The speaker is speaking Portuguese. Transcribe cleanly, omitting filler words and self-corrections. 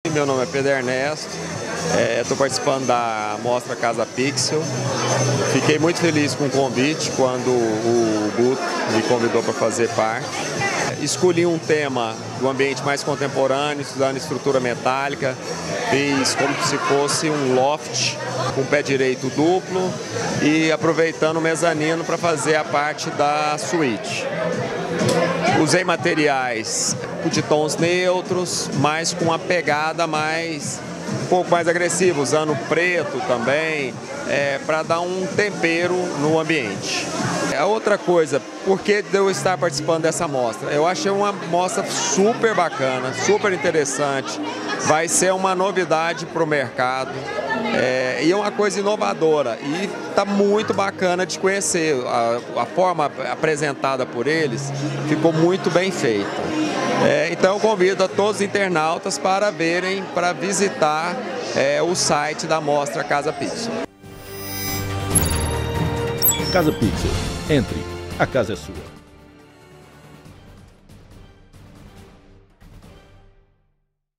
Meu nome é Pedro Ernesto, estou participando da Mostra Casa Pixel. Fiquei muito feliz com o convite quando o Guto me convidou para fazer parte. Escolhi um tema do ambiente mais contemporâneo, estudando estrutura metálica. Fiz como se fosse um loft com pé direito duplo e aproveitando o mezanino para fazer a parte da suíte. Usei materiais de tons neutros, mas com uma pegada um pouco mais agressiva, usando preto também, para dar um tempero no ambiente. A outra coisa, por que de eu estar participando dessa mostra? Eu achei uma mostra super bacana, super interessante, vai ser uma novidade para o mercado. E é uma coisa inovadora e está muito bacana de conhecer. A forma apresentada por eles ficou muito bem feita. Então eu convido a todos os internautas para verem, para visitar o site da Mostra Casa Pixel. Casa Pixel. Entre, a casa é sua.